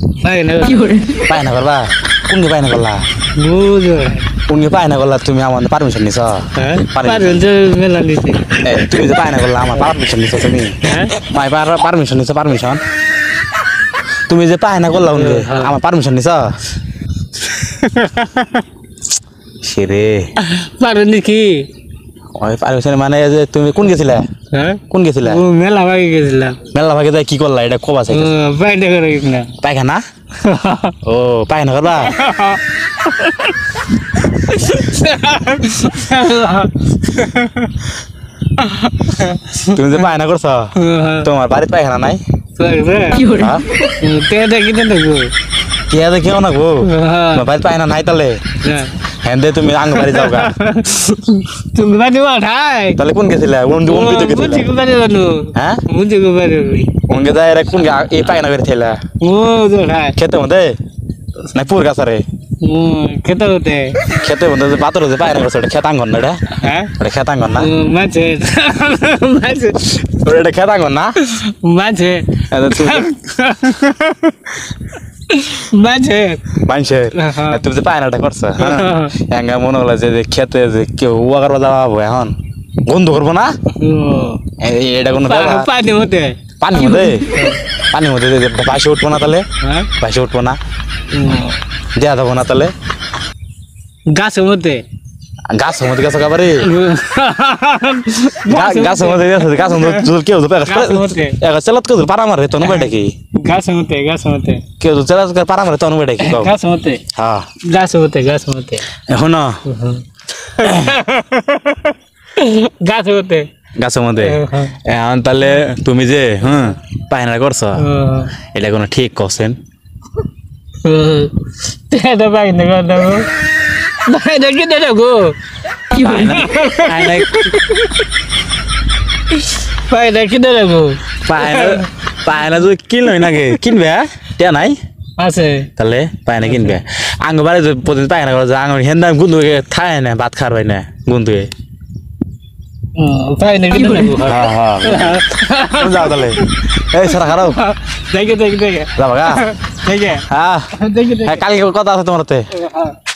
পায়না করবা কোনকে পায়না করলা কোনকে পায়না করলা তুমি আমার পারমিশন নিছ তুমি যে পায়না করলা আমার পারমিশন নিছ তুমি পারমিশন নিছ পারমিশন তুমি যে পায়না করলা কোনকে আমার পারমিশন নিছ সেরে পারো নাকি ওই পারমিশন মানে যে তুমি কোন গেছিলা কোন গেছিলা মেলা ভাগে গেছিলাম মেলা ভাগে যাই কি করলা এটা কবা চাই পায়না করে না পায়খানা ও পায়খানা করবা তুমি যে পায়না করছ তোমার বাড়িতে পায়খানা নাই কেউ না গো বাড়িতে পায়না নাই তাহলে হ্যাঁ তুমি আঙ্গ বাড়ি যাও গা তুমি বাড়ি ওঠাই তাহলে কোন গেছিলা হ্যাঁ কোনকে যায় কোন এই পায়না করে থেলা খেতে মধ্যে না পুর গাছারে খেতে হতে খেতে মধ্যে যে পাথর যে পায়না করছে ওটা খেতাঙ্গন না এটা হ্যাঁ ওটা খেতাঙ্গন না মাঝে মাঝে এটা খেতাঙ্গন না মাঝে মাঝে মানুষের তুমি যে পায়নাটা করছো হ্যাঁ মনে হলো যে খেতে যে কেউ উয়া করবো যাবো এখন বন্ধ করবো না এটা কোনো পানি মধ্যে পানির মধ্যে পানির মধ্যে বাসে উঠবো না তাহলে বাসে উঠবো না দেয়া যাবো না তাহলে গাছের মধ্যে গাছের মধ্যে গেছো কাবারে গাছের মধ্যে গাছের মধ্যে কেউ চালাত কেউ পারা মারে তো অনুবাইটা কি গাছের মধ্যে কেউ চালাত পারা মারে তো অনুবাইটা কি গাছের মধ্যে হ্যাঁ গাছের মধ্যে এখন গাছের মধ্যে এখন তাহলে তুমি যে পায়না করছো এটা কোনো ঠিক করছেন পায়না যদি কিনলই নাকি কিনবে টিয়া নাই আছে তাহলে পায়না কিনবে আঙ্গ বাড়ি প্রতিদিন পায়না করা যায় আঙ্গ হেন্দা গুন্দু থায় না ভাত খাওয়ার হয় না গুন্দুয়ে যাও তাহলে এই সারা খারাপ দেখে যাবা গা দেখে হ্যাঁ কালকে কথা আছে তোমার